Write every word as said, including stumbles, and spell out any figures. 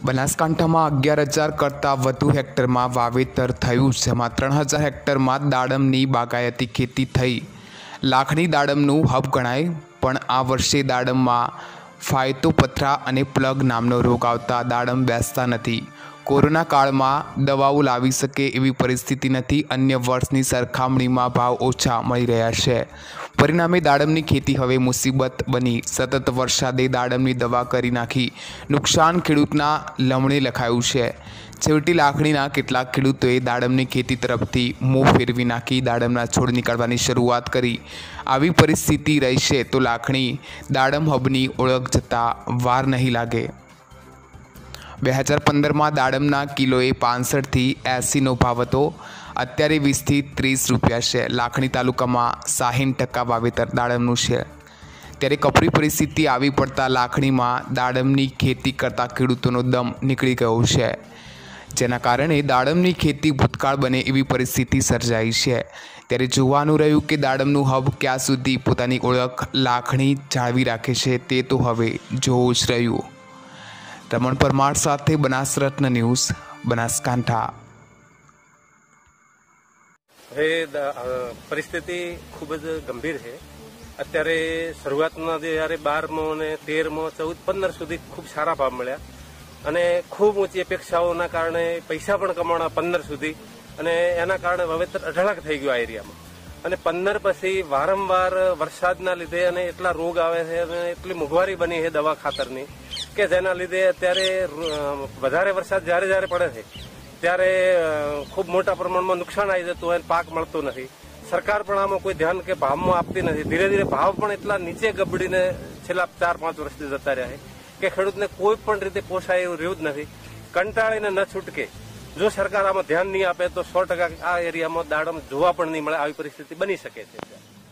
બનાસકાંઠામાં અગિયાર હજાર કરતાં વધુ હેક્ટરમાં વાવેતર થયું, જેમાં ત્રણ હજાર હેક્ટરમાં દાડમની બાગાયતી ખેતી થઈ. લાખણી દાડમનું હબ ગણાય, પણ આ વર્ષે દાડમમાં ફાયતોપથરા અને પ્લગ નામનો રોગ આવતા દાડમ બેસતા નથી. કોરોના કાળમાં દવાઓ લાવી શકે એવી પરિસ્થિતિ નથી. અન્ય વર્ષની સરખામણીમાં ભાવ ઓછા મળી રહ્યા છે. પરિણામે દાડમની ખેતી હવે મુસીબત બની. સતત વરસાદે દાડમની દવા કરી નાખી. નુકસાન ખેડૂતના લમણે લખાયું છે. છેવટે લાખણીના કેટલાક ખેડૂતોએ દાડમની ખેતી તરફથી મોં ફેરવી નાખી દાડમના છોડ નીકાળવાની શરૂઆત કરી. આવી પરિસ્થિતિ રહેશે તો લાખણી દાડમ હબની ઓળખ જતાં વાર નહીં લાગે. બે હજાર પંદરમાં દાડમના કિલોએ પાંસઠથી એંસીનો ભાવ હતો. અત્યારે વીસથી ત્રીસ રૂપિયા છે. લાખણી તાલુકામાં સાહીઠ ટકા વાવેતર દાડમનું છે. ત્યારે કપરી પરિસ્થિતિ આવી પડતા લાખણીમાં દાડમની ખેતી કરતા ખેડૂતોનો દમ નીકળી ગયો છે, જેના કારણે દાડમની ખેતી ભૂતકાળ બને એવી પરિસ્થિતિ સર્જાઈ છે. ત્યારે જોવાનું રહ્યું કે દાડમનું હબ ક્યાં સુધી પોતાની ઓળખ લાખણી જાળવી રાખે છે, તે તો હવે જોવું જ રહ્યું. રમણ પરમાર સાથે બનાસરત્ન ન્યૂઝ, બનાસકાંઠા. હવે પરિસ્થિતિ ખૂબ જ ગંભીર છે. અત્યારે શરૂઆતમાં જ્યારે બારમો અને તેરમો ચૌદ પંદર સુધી ખૂબ સારા ભાવ મળ્યા અને ખૂબ ઊંચી અપેક્ષાઓના કારણે પૈસા પણ કમાણા પંદર સુધી, અને એના કારણે વાવેતર અઢળક થઈ ગયું આ એરિયામાં. અને પંદર પછી વારંવાર વરસાદના લીધે અને એટલા રોગ આવે છે અને એટલી મોંઘવારી બની છે દવા ખાતરની, કે જેના લીધે અત્યારે વધારે વરસાદ જ્યારે જ્યારે પડે છે ત્યારે ખૂબ મોટા પ્રમાણમાં નુકસાન આવી જતું હોય, પાક મળતો નથી. સરકાર પણ આમાં કોઈ ધ્યાન કે ભાવમાં આપતી નથી. ધીરે ધીરે ભાવ પણ એટલા નીચે ગબડીને છેલ્લા ચાર પાંચ વર્ષથી જતા રહ્યા છે કે ખેડૂતને કોઈ પણ રીતે પોસાય એવું રહ્યું જ નથી. કંટાળીને ન છૂટકે જો સરકાર આમાં ધ્યાન નહીં આપે તો સો ટકા આ એરિયામાં દાડમ જોવા પણ નહીં મળે, આવી પરિસ્થિતિ બની શકે છે.